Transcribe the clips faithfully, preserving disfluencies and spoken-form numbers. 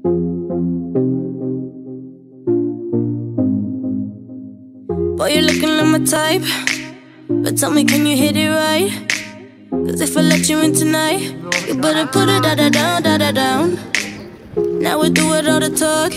Boy, you're looking like my type, but tell me, can you hit it right? Cause if I let you in tonight, you better put it da-da-down, da-da-down. Now we do it all the talk,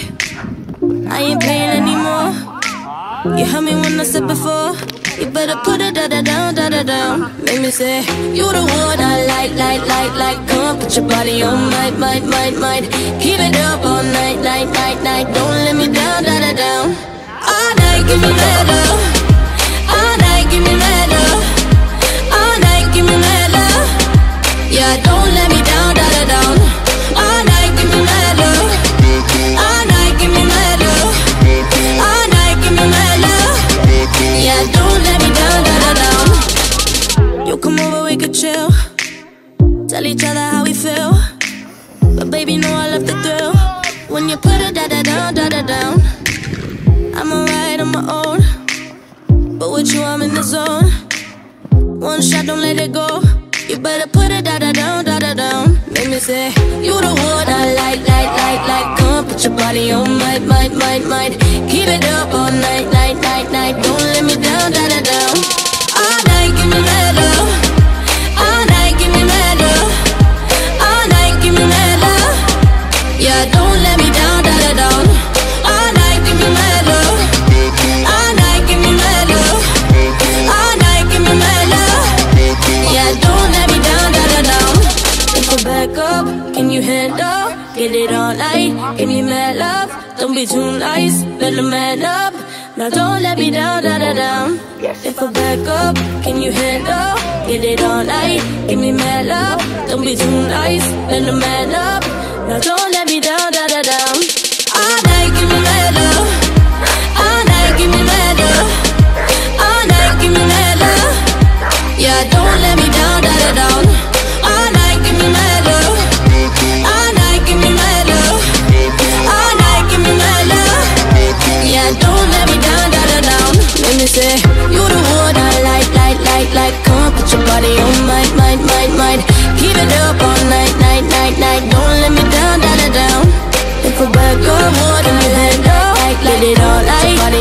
I ain't playing anymore. You heard me when I said before, you better put it da-da-down, da-da-down. Make me say, you the one I like, like, like, like. Come on, put your body on, might, might, might, might. Keep it up all night, night, night, night. Don't let me down, da-da-down. All night, give me that love. All night, give me that love. All night, give me that love. Yeah, don't let me down, da da down. All night, give me that love. All night, give me that love. All night, give me that love. Yeah, don't let me down, da da down. You come over, we could chill. Tell each other how we feel. But baby, know I love the thrill. When you put it da da down, da da down. I'm alright on my own, but with you I'm in the zone. One shot, don't let it go. You better put it da-da-down, da-da-down. Make me say, you the one I like, like, like, like. Come on, put your body on, might, might, might, might. Keep it up all night, night, night, night. Don't let me down, da-da-down. All night, give me that love. All night, give me that love. All night, give me that love. Yeah, don't let me down, da-da-down. All night, give me that love. All night, give me that love. All night, give me that love. Yeah, don't let me down, da-da-down. If I back up, can you handle? Get it all night, give me mad love. Don't be too nice, better man up. Now don't let me down, da-da-down. If I back up, can you handle? Get it all night, give me mad love. Don't be too nice, better man up. Now don't let me down, da-da-down. All night, give me mad love. All night, give me mad love. All night, give me mad love. Yeah, don't let me down, da-da-down. All night, give me mad love. All night, give me mad love. All night, give me mad love. Yeah, don't let me down, da-da-down. Let me say, you the one I like, like, like, like. Come on, put your body on, might, might, might, might. Keep it up all night, night, night, night. Don't let me down, da-da-down. If I back up, more than you handle, like, let it all night. Body